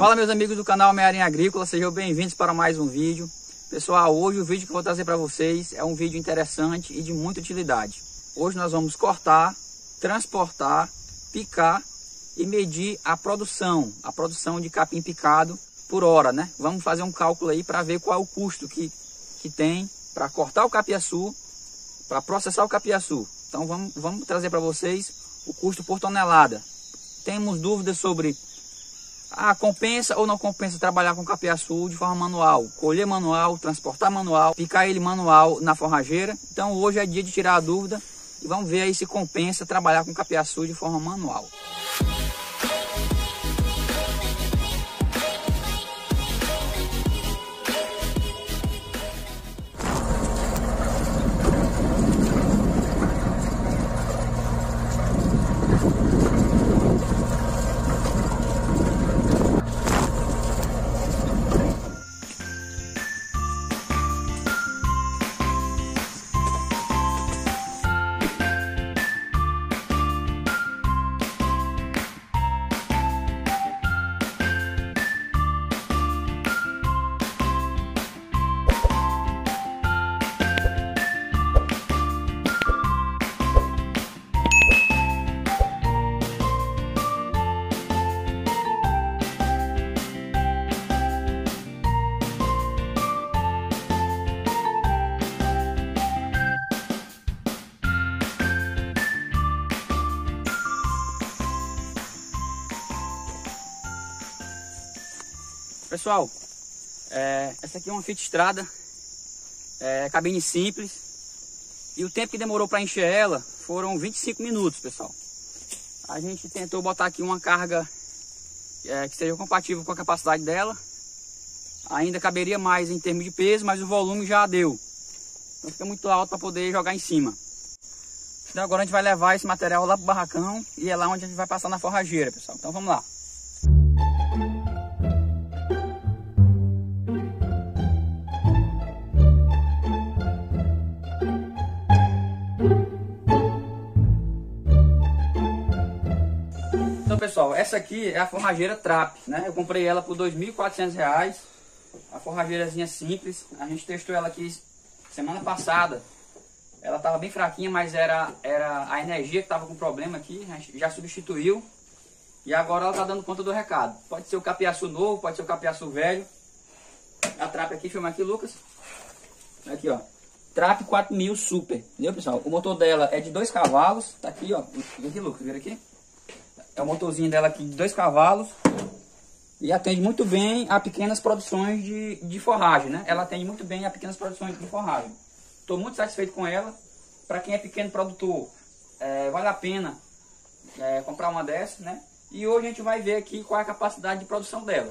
Fala, meus amigos do canal Mearinha Agrícola, sejam bem-vindos para mais um vídeo. Pessoal, hoje o vídeo que eu vou trazer para vocês é um vídeo interessante e de muita utilidade. Hoje nós vamos cortar, transportar, picar e medir a produção de capim picado por hora, né? Vamos fazer um cálculo aí para ver qual é o custo que tem para cortar o capiaçu, para processar o capiaçu. Então vamos trazer para vocês o custo por tonelada. Temos dúvidas sobre compensa ou não compensa trabalhar com capiaçu de forma manual, colher manual, transportar manual, picar ele manual na forrageira. Então hoje é dia de tirar a dúvida e vamos ver aí se compensa trabalhar com capiaçu de forma manual. Pessoal, essa aqui é uma Fit Strada, cabine simples, e o tempo que demorou para encher ela foram 25 minutos, pessoal. A gente tentou botar aqui uma carga que seja compatível com a capacidade dela. Ainda caberia mais em termos de peso, mas o volume já deu. Então fica muito alto para poder jogar em cima. Então agora a gente vai levar esse material lá para o barracão e é lá onde a gente vai passar na forrageira, pessoal. Então vamos lá. Então, pessoal, essa aqui é a forrageira Trap, né? Eu comprei ela por R$ 2.400, a forrageirazinha simples. A gente testou ela aqui semana passada. Ela estava bem fraquinha, mas era a energia que estava com problema aqui. A gente já substituiu e agora ela está dando conta do recado. Pode ser o capiaçu novo, pode ser o capiaçu velho. A Trap aqui, filma aqui, Lucas. Aqui, ó, Trap 4000 Super, entendeu, pessoal? O motor dela é de 2 cavalos, tá aqui, ó. Aqui, Lucas, vira aqui. É o motorzinho dela aqui de 2 cavalos e atende muito bem a pequenas produções de forragem, né? Ela atende muito bem a pequenas produções de forragem. Estou muito satisfeito com ela. Para quem é pequeno produtor, vale a pena comprar uma dessas, né? E hoje a gente vai ver aqui qual é a capacidade de produção dela.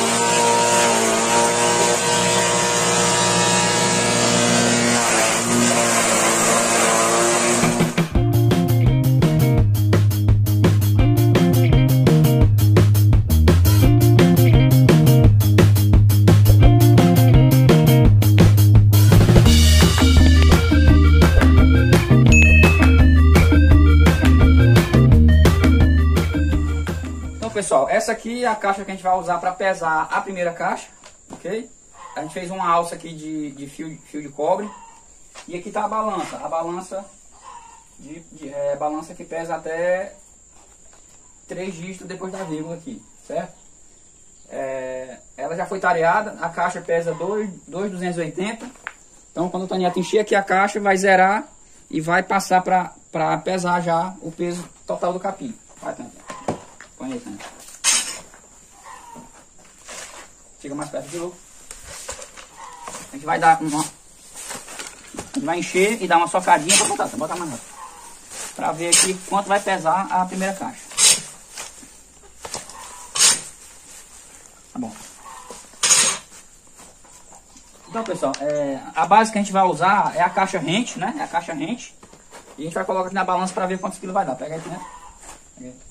Pessoal, essa aqui é a caixa que a gente vai usar para pesar a primeira caixa, ok? A gente fez uma alça aqui de fio de cobre. E aqui está a balança balança que pesa até 3 dígitos depois da vírgula aqui, certo? Ela já foi tareada, a caixa pesa 2.280. Então quando o Taniato encher aqui a caixa, vai zerar e vai passar para pesar já o peso total do capim. Vai, Taniato. Põe aí, né? Chega mais perto aqui, Lucas. A gente vai dar uma... A gente vai encher e dar uma socadinha para botar. Bota mais rápido. Para ver aqui quanto vai pesar a primeira caixa. Tá bom. Então, pessoal, a base que a gente vai usar é a caixa rente, né? É a caixa rente. E a gente vai colocar aqui na balança para ver quantos quilos vai dar. Pega aqui, né? Pega aí.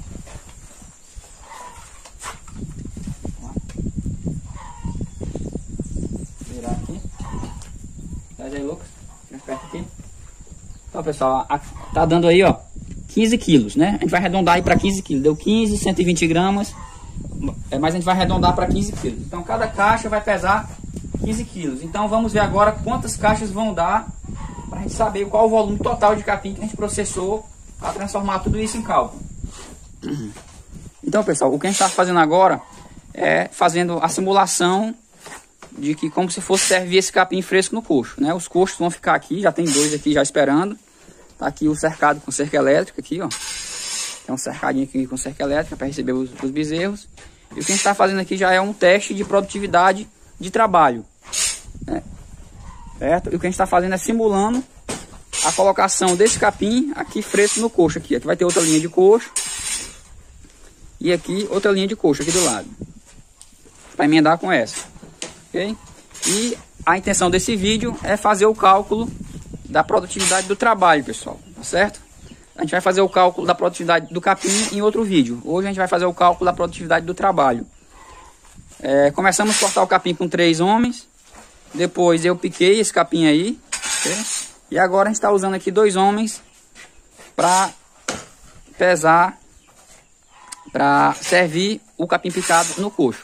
Traz aí, Lucas. Mais perto aqui. Então, pessoal, tá dando aí, ó, 15 quilos, né? A gente vai arredondar aí para 15 quilos. Deu 15, 120 gramas. mas a gente vai arredondar para 15 quilos. Então cada caixa vai pesar 15 quilos. Então vamos ver agora quantas caixas vão dar, para a gente saber qual o volume total de capim que a gente processou para transformar tudo isso em cálculo. Então, pessoal, o que a gente está fazendo agora é fazendo a simulação de que como se fosse servir esse capim fresco no coxo, né? Os coxos vão ficar aqui, já tem 2 aqui já esperando. Tá aqui o cercado com cerca elétrica aqui, ó. Tem um cercadinho aqui com cerca elétrica para receber os bezerros. E o que a gente está fazendo aqui já é um teste de produtividade de trabalho, né? Certo? E o que a gente está fazendo é simulando a colocação desse capim aqui fresco no coxo aqui. Aqui vai ter outra linha de coxo. E aqui outra linha de coxo aqui do lado, para emendar com essa, ok? E a intenção desse vídeo é fazer o cálculo da produtividade do trabalho, pessoal, tá certo? A gente vai fazer o cálculo da produtividade do capim em outro vídeo. Hoje a gente vai fazer o cálculo da produtividade do trabalho. Começamos a cortar o capim com 3 homens. Depois eu piquei esse capim aí, okay? E agora a gente está usando aqui 2 homens para pesar, para servir o capim picado no coxo.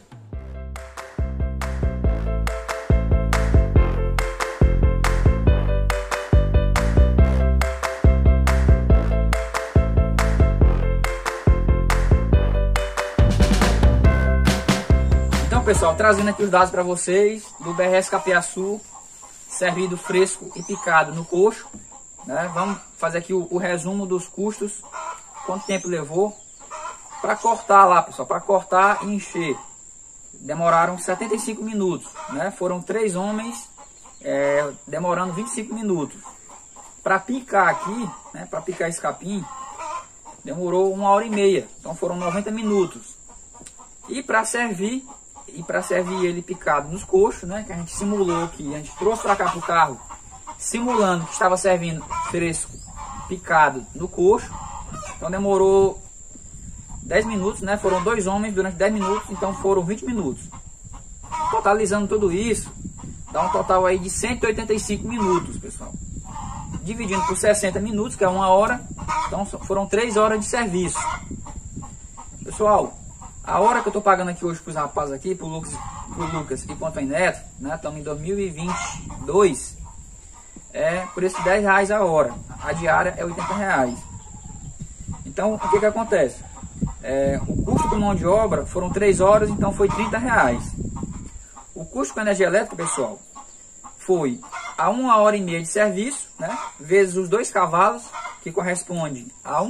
Então, pessoal, trazendo aqui os dados para vocês do BRS Capiaçu, servido fresco e picado no coxo, né? Vamos fazer aqui o resumo dos custos, quanto tempo levou. Para cortar lá, pessoal, para cortar e encher, demoraram 75 minutos, né? Foram 3 homens, demorando 25 minutos. Para picar aqui, né? Para picar esse capim, demorou 1h30, então foram 90 minutos. E para servir ele picado nos coxos, né? Que a gente simulou aqui, a gente trouxe para cá para o carro, simulando que estava servindo fresco picado no coxo, então demorou 10 minutos, né? Foram 2 homens durante 10 minutos, então foram 20 minutos. Totalizando tudo isso, dá um total aí de 185 minutos, pessoal. Dividindo por 60 minutos, que é 1 hora, então foram 3 horas de serviço. Pessoal, a hora que eu tô pagando aqui hoje pros rapazes aqui, pro Lucas e pro Antônio Neto, né? Estamos em 2022, por esses R$10 a hora. A diária é R$80. Então, o que acontece? O custo com mão de obra foram 3 horas, então foi R$30. O custo com energia elétrica, pessoal, foi a 1h30 de serviço, né, vezes os 2 cavalos, que corresponde a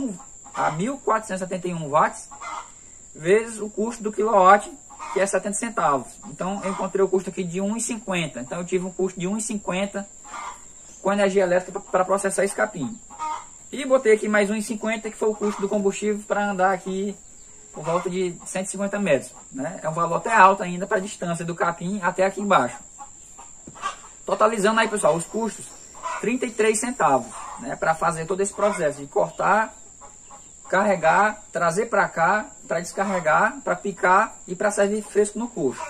1.471 watts, vezes o custo do quilowatt, que é 70 centavos. Então eu encontrei o custo aqui de 1,50. Então eu tive um custo de 1,50 com energia elétrica para processar esse capim. E botei aqui mais 1,50, que foi o custo do combustível para andar aqui por volta de 150 metros, né? É um valor até alto ainda para a distância do capim até aqui embaixo. Totalizando aí, pessoal, os custos, 33 centavos, né? Para fazer todo esse processo de cortar, carregar, trazer para cá, para descarregar, para picar e para servir fresco no coxo.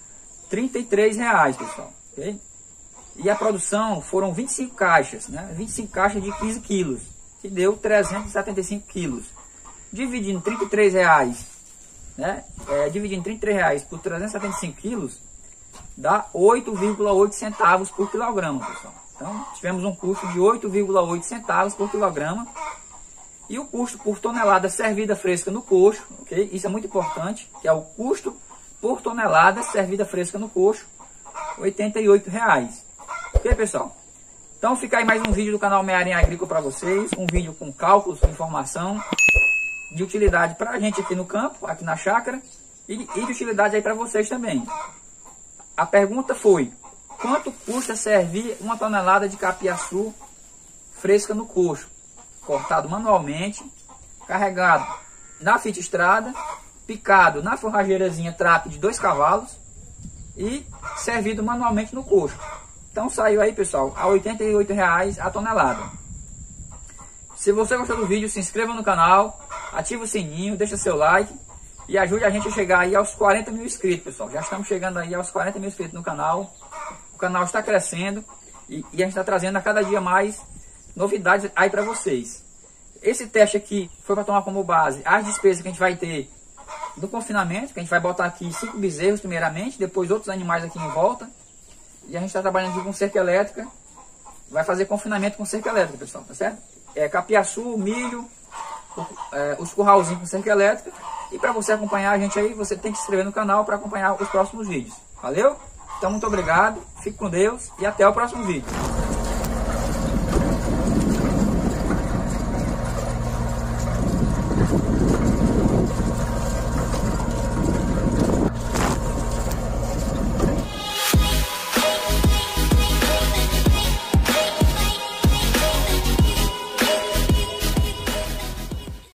R$33, pessoal, ok? E a produção foram 25 caixas, né? 25 caixas de 15 quilos. Que deu 375 quilos. Dividindo R$33, né? Dividindo R$33 por 375 quilos, dá 8,8 centavos por quilograma, pessoal. Então, tivemos um custo de 8,8 centavos por quilograma. E o custo por tonelada servida fresca no coxo, ok? Isso é muito importante, que é o custo por tonelada servida fresca no coxo, R$88. Ok, pessoal? Então fica aí mais um vídeo do canal Mearinha Agrícola para vocês, um vídeo com cálculos, informação, de utilidade para a gente aqui no campo, aqui na chácara, e de utilidade aí para vocês também. A pergunta foi, quanto custa servir 1 tonelada de capiaçu fresca no coxo? Cortado manualmente, carregado na fita estrada, picado na forrageirazinha trap de 2 cavalos e servido manualmente no coxo. Então saiu aí, pessoal, a R$88 a tonelada. Se você gostou do vídeo, se inscreva no canal, ativa o sininho, deixa seu like e ajude a gente a chegar aí aos 40 mil inscritos, pessoal. Já estamos chegando aí aos 40 mil inscritos no canal. O canal está crescendo e a gente está trazendo a cada dia mais novidades aí para vocês. Esse teste aqui foi para tomar como base as despesas que a gente vai ter do confinamento, que a gente vai botar aqui 5 bezerros primeiramente, depois outros animais aqui em volta. E a gente está trabalhando aqui com cerca elétrica. Vai fazer confinamento com cerca elétrica, pessoal, tá certo? Capiaçu, milho, os curralzinhos com cerca elétrica. E para você acompanhar a gente aí, você tem que se inscrever no canal para acompanhar os próximos vídeos. Valeu? Então muito obrigado, fique com Deus e até o próximo vídeo.